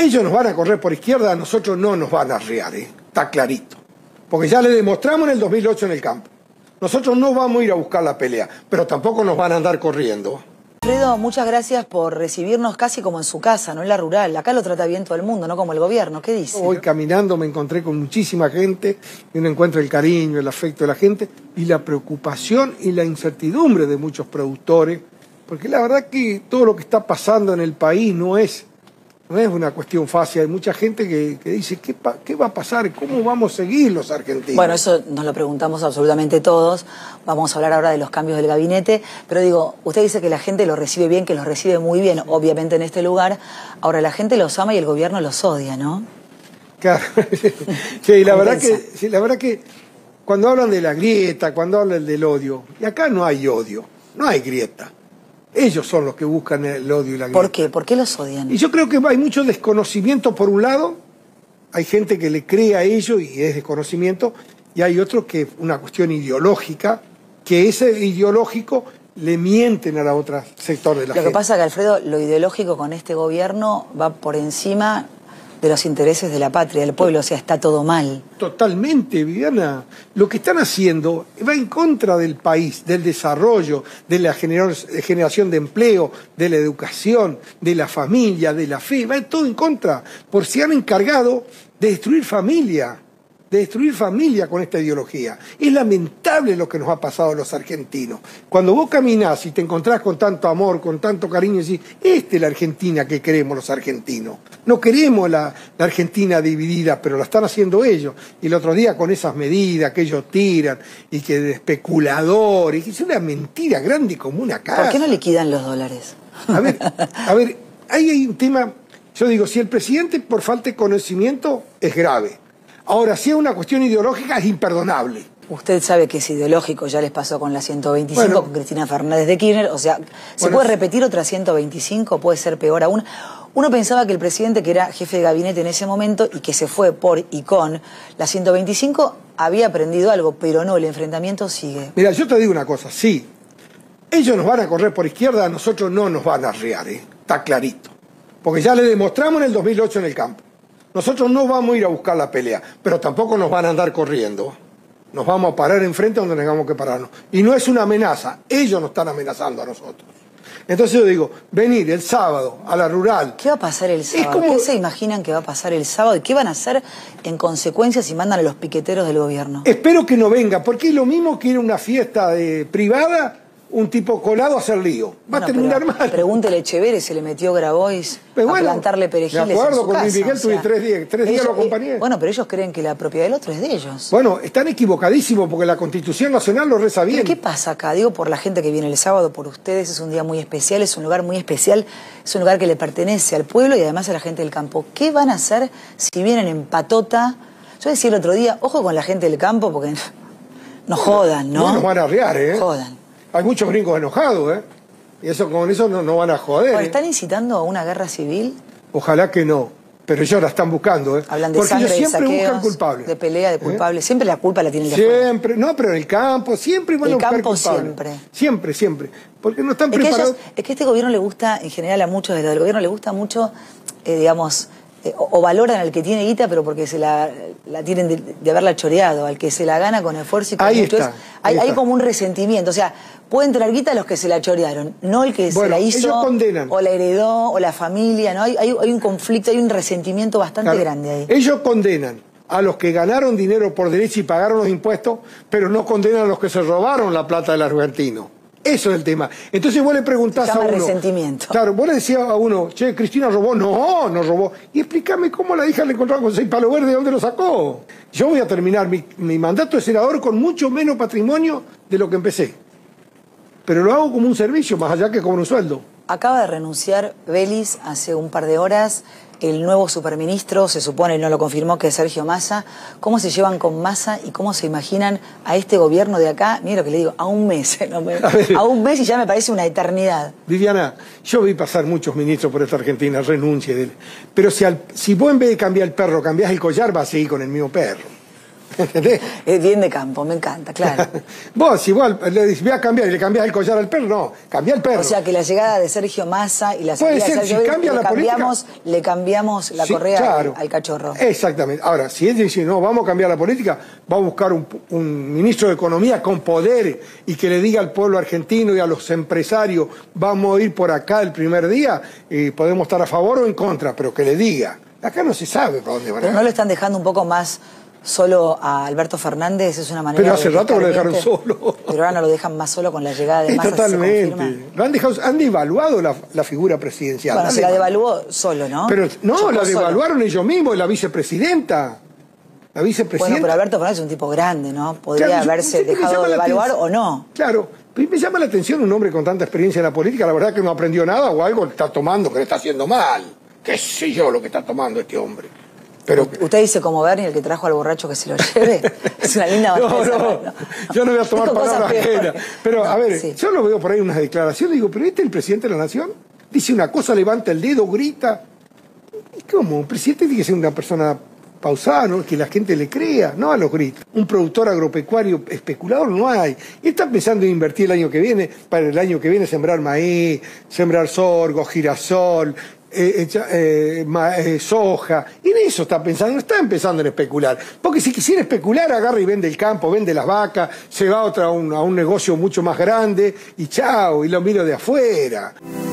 Ellos nos van a correr por izquierda, a nosotros no nos van a arriar, está clarito. Porque ya le demostramos en el 2008 en el campo. Nosotros no vamos a ir a buscar la pelea, pero tampoco nos van a andar corriendo. Alfredo, muchas gracias por recibirnos casi como en su casa, no en la rural. Acá lo trata bien todo el mundo, no como el gobierno. ¿Qué dice? Hoy caminando me encontré con muchísima gente y uno encuentra el cariño, el afecto de la gente y la preocupación y la incertidumbre de muchos productores, porque la verdad que todo lo que está pasando en el país no es una cuestión fácil. Hay mucha gente que dice, ¿qué va a pasar? ¿Cómo vamos a seguir los argentinos? Bueno, eso nos lo preguntamos absolutamente todos. Vamos a hablar ahora de los cambios del gabinete. Pero digo, usted dice que la gente lo recibe bien, que los recibe muy bien, obviamente en este lugar. Ahora, la gente los ama y el gobierno los odia, ¿no? Claro. Sí, la verdad que cuando hablan de la grieta, cuando hablan del odio, y acá no hay odio, no hay grieta. Ellos son los que buscan el odio y la grieta. ¿Por qué? ¿Por qué los odian? Y yo creo que hay mucho desconocimiento por un lado, hay gente que le cree a ello y es desconocimiento, y hay otros que una cuestión ideológica, que ese ideológico le mienten a la otra sector de la gente. Lo que pasa es que, Alfredo, lo ideológico con este gobierno va por encima de los intereses de la patria, del pueblo, o sea, está todo mal. Totalmente, Viviana. Lo que están haciendo va en contra del país, del desarrollo, de la generación de empleo, de la educación, de la familia, de la fe, va todo en contra, por si han encargado de destruir familia con esta ideología. Es lamentable lo que nos ha pasado a los argentinos. Cuando vos caminás y te encontrás con tanto amor, con tanto cariño, y decís, esta es la Argentina que queremos los argentinos. No queremos la Argentina dividida, pero la están haciendo ellos. Y el otro día con esas medidas que ellos tiran, y que de especuladores, es una mentira grande como una casa. ¿Por qué no liquidan los dólares? A ver, ahí hay un tema, yo digo, si el presidente por falta de conocimiento es grave. Ahora, si es una cuestión ideológica, es imperdonable. Usted sabe que es ideológico, ya les pasó con la 125, bueno, con Cristina Fernández de Kirchner, o sea, ¿se puede repetir otra 125? ¿Puede ser peor aún? Uno pensaba que el presidente, que era jefe de gabinete en ese momento y que se fue por y con la 125, había aprendido algo, pero no, el enfrentamiento sigue. Mira, yo te digo una cosa, sí, ellos nos van a correr por izquierda, a nosotros no nos van a arriar, está clarito. Porque ya le demostramos en el 2008 en el campo. Nosotros no vamos a ir a buscar la pelea, pero tampoco nos van a andar corriendo. Nos vamos a parar enfrente donde tengamos que pararnos. Y no es una amenaza, ellos nos están amenazando a nosotros. Entonces yo digo, venir el sábado a la rural... ¿Qué va a pasar el sábado? ¿Qué se imaginan que va a pasar el sábado? ¿Y qué van a hacer en consecuencia si mandan a los piqueteros del gobierno? Espero que no venga, porque es lo mismo que ir a una fiesta privada, un tipo colado a hacer lío. Va a terminar mal. Pregúntele a Echeverri, se le metió Grabois a plantarle perejiles en su casa. Me acuerdo, con Luis Miguel tuve 3 días lo acompañé. Bueno, pero ellos creen que la propiedad del otro es de ellos. Bueno, están equivocadísimos porque la Constitución Nacional lo reza bien. ¿Qué pasa acá? Digo, por la gente que viene el sábado, por ustedes, es un día muy especial, es un lugar muy especial, es un lugar que le pertenece al pueblo y además a la gente del campo. ¿Qué van a hacer si vienen en patota? Yo decía el otro día, ojo con la gente del campo porque no jodan, ¿no? No nos van a arriar, Jodan. Hay muchos gringos enojados, y con eso no van a joder. Ahora, ¿están incitando a una guerra civil? Ojalá que no, pero ellos la están buscando, Hablan de porque sangre, ellos siempre de saqueos, buscan culpables. de pelea, de culpables. Siempre la culpa la tienen de afuera. Siempre, no, pero en el campo, siempre van a buscar culpables. Siempre, porque no están preparados. Es que a este gobierno le gusta, en general a muchos de los del gobierno, le gusta mucho, digamos... o valoran al que tiene guita, pero porque se la tienen de haberla choreado, al que se la gana con esfuerzo y con mucho. Hay como un resentimiento, o sea, pueden tener guita los que se la chorearon, no el que se la hizo, ellos condenan. O la heredó, o la familia, ¿no? Hay un conflicto, hay un resentimiento bastante grande ahí. Ellos condenan a los que ganaron dinero por derecho y pagaron los impuestos, pero no condenan a los que se robaron la plata del argentino. Eso es el tema. Entonces vos le preguntás a uno... resentimiento. Claro, vos le decías a uno, che, Cristina robó. No robó. Y explícame cómo la hija le encontraron con 6 palos verdes, ¿de dónde lo sacó? Yo voy a terminar mi mandato de senador con mucho menos patrimonio de lo que empecé. Pero lo hago como un servicio, más allá que como un sueldo. Acaba de renunciar Vélez hace un par de horas. El nuevo superministro, se supone, no lo confirmó, que es Sergio Massa. ¿Cómo se llevan con Massa y cómo se imaginan a este gobierno de acá? Mira lo que le digo, a un mes. A un mes y ya me parece una eternidad. Viviana, yo vi pasar muchos ministros por esta Argentina, renuncie. Pero si vos en vez de cambiar el perro cambiás el collar, vas a seguir con el mismo perro. ¿Entendés? Es bien de campo, me encanta, claro. Vos igual le dices, voy a cambiar, y le cambiás el collar al perro, no, cambia el perro. O sea que la llegada de Sergio Massa y la salida de Sergio Massa, le cambiamos la correa claro, al cachorro. Exactamente. Ahora, si él dice, no, vamos a cambiar la política, va a buscar un ministro de Economía con poder y que le diga al pueblo argentino y a los empresarios, vamos a ir por acá el primer día, y podemos estar a favor o en contra, pero que le diga. Acá no se sabe para dónde van a ir. Pero no lo están dejando un poco más solo a Alberto Fernández, es una manera. Pero hace rato lo dejaron solo. Pero ahora no lo dejan más solo con la llegada de Massa. Totalmente. Han devaluado la figura presidencial. Bueno, se la devaluó solo, ¿no? Pero no, la devaluaron ellos mismos, la vicepresidenta. La vicepresidenta. Bueno, pero Alberto Fernández es un tipo grande, ¿no? Podría haberse dejado de evaluar o no. Claro. Me llama la atención un hombre con tanta experiencia en la política, la verdad que no aprendió nada o algo está tomando que le está haciendo mal. ¿Qué sé yo lo que está tomando este hombre? Pero usted dice como Bernie, el que trajo al borracho que se lo lleve. Es una linda batalla. No, yo no voy a tomar palabras ajenas. Pero a ver, sí. Yo lo veo por ahí unas declaraciones, digo, pero este es el presidente de la nación. Dice una cosa, levanta el dedo, grita. ¿Cómo? Un presidente tiene que ser una persona pausada, ¿no? Que la gente le crea, no a los gritos. Un productor agropecuario especulador no hay. Y están pensando en invertir el año que viene, para el año que viene sembrar maíz, sembrar sorgo, girasol, soja, y en eso está pensando, no está empezando en especular, porque si quisiera especular agarra y vende el campo, vende las vacas, se va a un negocio mucho más grande y chao, y lo miro de afuera.